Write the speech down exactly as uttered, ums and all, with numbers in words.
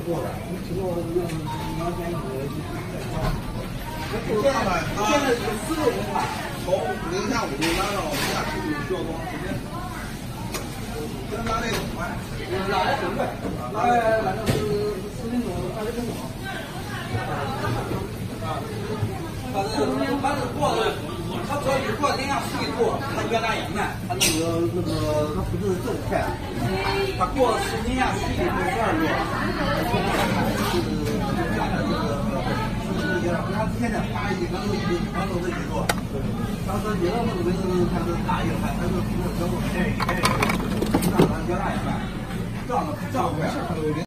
过的，只不过那个两千五再高。 现在现在是四个人吧， 从零下五度拉到零下十度需要多长时间？跟拉那个快， 拉的很快，拉的那个是十分钟，二十分钟。啊，反正反正过了，它主要是过零下十一度，它越拉越慢，它那个那个它不是这么快，它过十零下十一度、十二度，就是加点这个。他现在发一刚都已经刚都这几度，当时别的那个温度它是大一块，它是那个小度，哎哎，让它越大越慢，这样的这样快。